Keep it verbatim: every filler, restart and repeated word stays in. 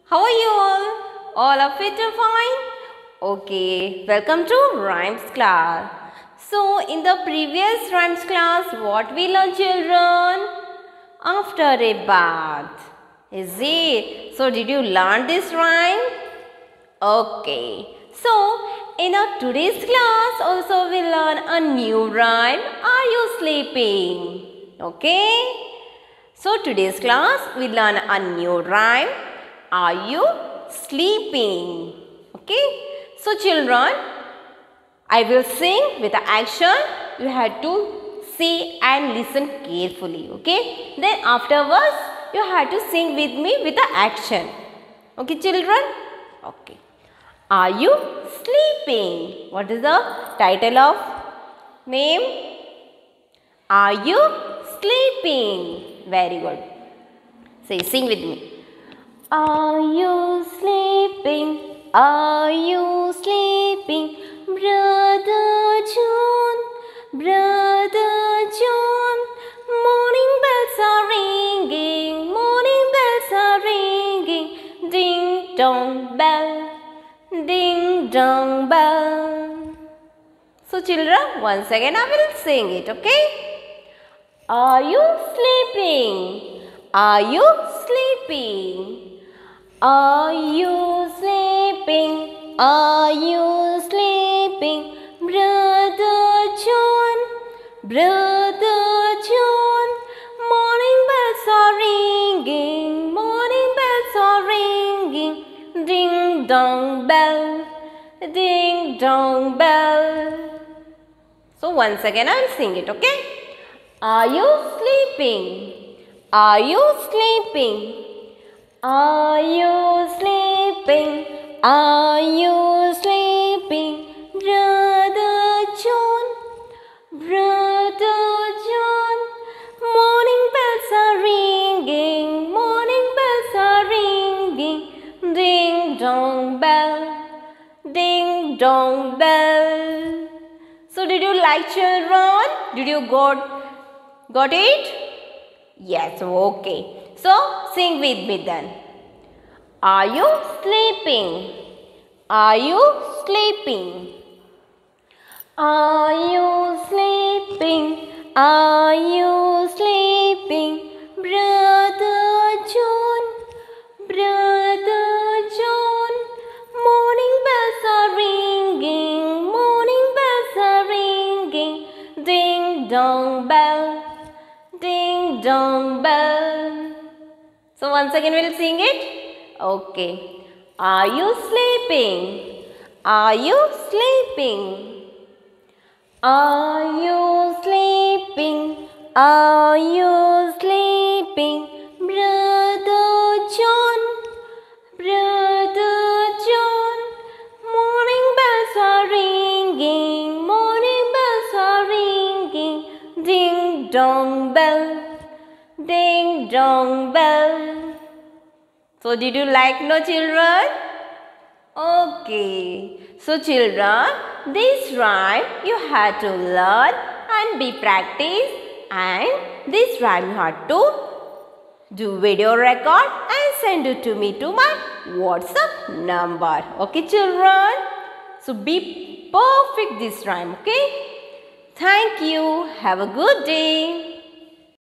How are you all? All are fit and fine? Okay, welcome to rhymes class. So, in the previous rhymes class, what we learned, children? After a bath. Is it? So, did you learn this rhyme? Okay. So, in our today's class, also we learn a new rhyme. Are you sleeping? Okay. So, today's class, we learn a new rhyme. Are you sleeping? Okay. So, children, I will sing with the action. You have to see and listen carefully. Okay. Then afterwards, you have to sing with me with the action. Okay, children? Okay. Are you sleeping? What is the title of name? Are you sleeping? Very good. Say, sing with me. Are you sleeping? Are you sleeping? Brother John, Brother John. Morning bells are ringing, morning bells are ringing. Ding dong bell, ding dong bell. So children, once again I will sing it, okay? Are you sleeping? Are you sleeping? Are you sleeping? Are you sleeping? Brother John, Brother John. Morning bells are ringing, morning bells are ringing. Ding dong bell, ding dong bell. So once again I will sing it, okay? Are you sleeping? Are you sleeping? Are you sleeping? Are you sleeping? Brother John, Brother John. Morning bells are ringing, morning bells are ringing. Ding dong bell, ding dong bell. So did you like, children? Did you got, got it? Yes, okay. So, sing with me then. Are you sleeping? Are you sleeping? Are you sleeping? Are you sleeping? Brother John, Brother John. Morning bells are ringing, morning bells are ringing. Ding dong bell, ding dong bell. So once again we will sing it. Okay. Are you sleeping? Are you sleeping? Are you sleeping? Are you sleeping? Brother John, Brother John. Morning bells are ringing, morning bells are ringing. Ding dong bell, ding dong bell. So did you like, no, children? Okay. So children, this rhyme you had to learn and be practice, and this rhyme you had to do video record and send it to me to my WhatsApp number. Okay, children? So be perfect this rhyme, okay? Thank you. Have a good day.